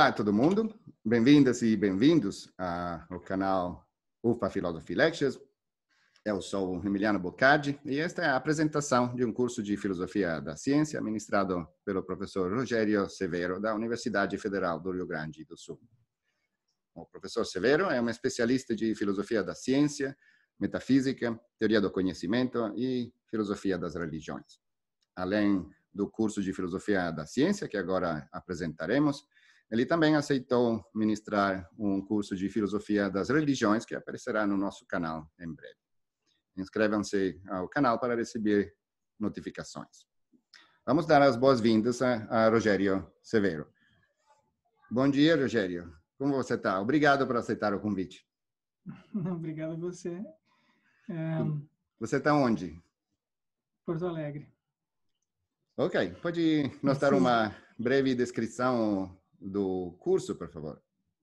Olá a todo mundo, bem-vindas e bem-vindos ao canal UFA Philosophy Lectures. Eu sou o Emiliano Boccardi e esta é a apresentação de um curso de Filosofia da Ciência ministrado pelo professor Rogério Severo, da Universidade Federal do Rio Grande do Sul. O professor Severo é um especialista de Filosofia da Ciência, Metafísica, Teoria do Conhecimento e Filosofia das Religiões. Além do curso de Filosofia da Ciência, que agora apresentaremos, ele também aceitou ministrar um curso de Filosofia das Religiões, que aparecerá no nosso canal em breve. Inscrevam-se ao canal para receber notificações. Vamos dar as boas-vindas a Rogério Severo. Bom dia, Rogério. Como você está? Obrigado por aceitar o convite. Obrigado a você. Você está onde? Porto Alegre. Ok. Pode nos dar uma breve descrição do curso, por favor?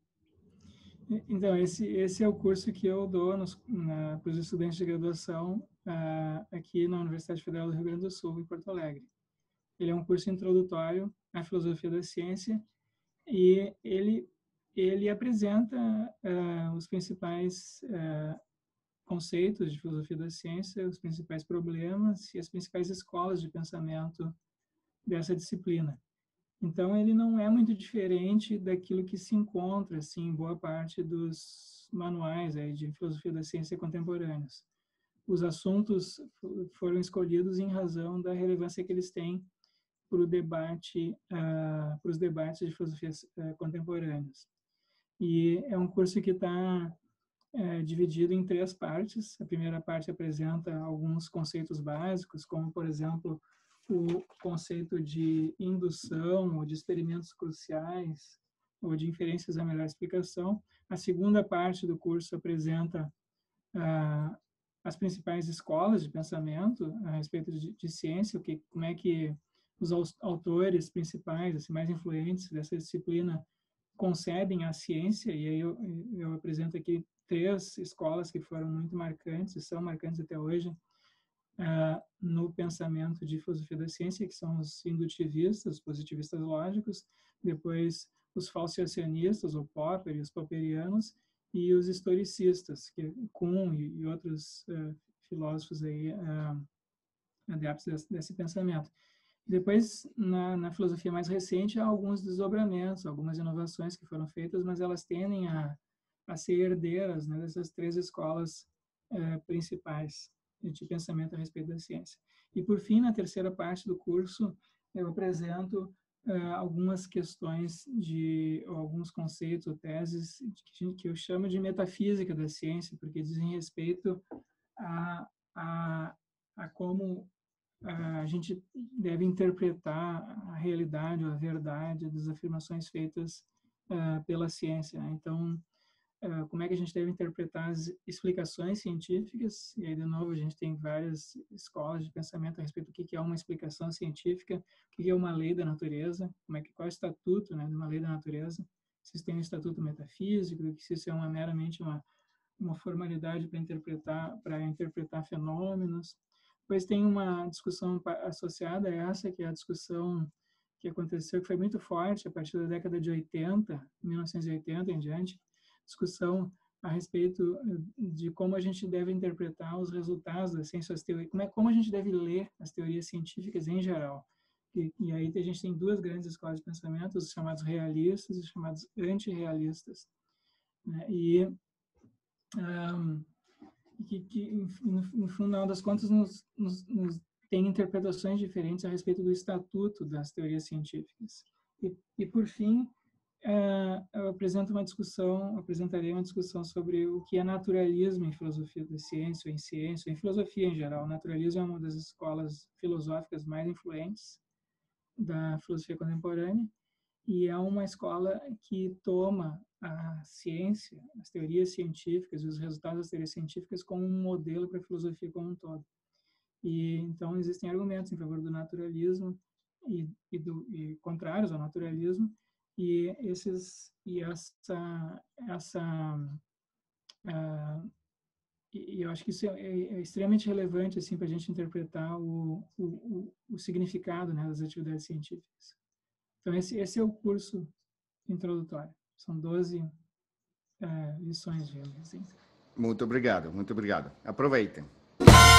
Então, esse é o curso que eu dou para os estudantes de graduação aqui na Universidade Federal do Rio Grande do Sul, em Porto Alegre. Ele é um curso introdutório à filosofia da ciência e ele apresenta os principais conceitos de filosofia da ciência, os principais problemas e as principais escolas de pensamento dessa disciplina. Então, ele não é muito diferente daquilo que se encontra assim, em boa parte dos manuais de filosofia da ciência contemporâneos. Os assuntos foram escolhidos em razão da relevância que eles têm para o debate, para os debates de filosofia contemporâneos. E é um curso que está dividido em 3 partes. A primeira parte apresenta alguns conceitos básicos, como, por exemplo, o conceito de indução ou de experimentos cruciais ou de inferências à melhor explicação. A segunda parte do curso apresenta as principais escolas de pensamento a respeito de ciência, como é que os autores principais, assim, mais influentes dessa disciplina concebem a ciência, e aí eu apresento aqui 3 escolas que foram muito marcantes e são marcantes até hoje, no pensamento de filosofia da ciência, que são os indutivistas, os positivistas lógicos, depois os falciacionistas, ou Popper e os popperianos, e os historicistas, que Kuhn e outros filósofos aí, adeptos desse pensamento. Depois, na filosofia mais recente, há alguns desdobramentos, algumas inovações que foram feitas, mas elas tendem a ser herdeiras, né, dessas 3 escolas principais de pensamento a respeito da ciência. E, por fim, na terceira parte do curso, eu apresento algumas questões alguns conceitos ou teses que eu chamo de metafísica da ciência, porque dizem respeito a como a gente deve interpretar a realidade ou a verdade das afirmações feitas pela ciência, né? Então, como é que a gente deve interpretar as explicações científicas? E aí, de novo, a gente tem várias escolas de pensamento a respeito do que é uma explicação científica, o que é uma lei da natureza, qual é o estatuto, né, de uma lei da natureza, se isso tem um estatuto metafísico, se isso é meramente uma formalidade para interpretar fenômenos. Depois tem uma discussão associada a essa, que é a discussão que aconteceu, que foi muito forte a partir da década de 80, 1980 em diante, discussão a respeito de como a gente deve interpretar os resultados da ciência, as teorias, como a gente deve ler as teorias científicas em geral. E aí a gente tem 2 grandes escolas de pensamento, os chamados realistas e os chamados antirrealistas, né? E que no final das contas, nos tem interpretações diferentes a respeito do estatuto das teorias científicas. E por fim, eu apresentarei uma discussão sobre o que é naturalismo em filosofia da ciência, ou em ciência, ou em filosofia em geral. O naturalismo é uma das escolas filosóficas mais influentes da filosofia contemporânea, e é uma escola que toma a ciência, as teorias científicas e os resultados das teorias científicas como um modelo para a filosofia como um todo. E então existem argumentos em favor do naturalismo e contrários ao naturalismo, e eu acho que isso é extremamente relevante assim para a gente interpretar o significado, né, das atividades científicas. Então esse é o curso introdutória. São 12 lições, digamos assim. Muito obrigado, muito obrigado. Aproveitem.